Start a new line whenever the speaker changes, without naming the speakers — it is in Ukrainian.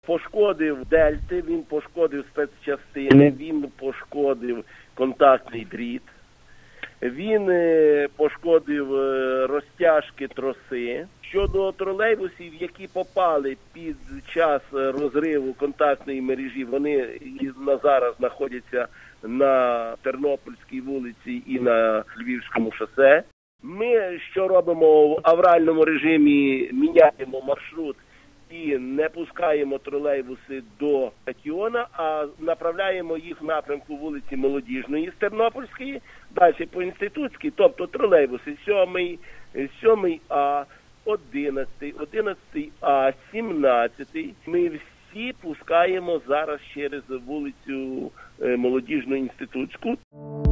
Пошкодив дельти, він пошкодив спецчастини, він пошкодив контактний дріт, він пошкодив розтяжки троси. Щодо тролейбусів, які попали під час розриву контактної мережі, вони на зараз знаходяться на Тернопільській вулиці і на Львівському шосе. Ми що робимо в авральному режимі, міняємо маршрут і не пускаємо тролейбуси до стадіона, а направляємо їх в напрямку вулиці Молодіжної з Тернопільської, далі по Інститутській, тобто тролейбуси 7А, 11А, 17. Ми всі пускаємо зараз через вулицю Молодіжну Інститутську.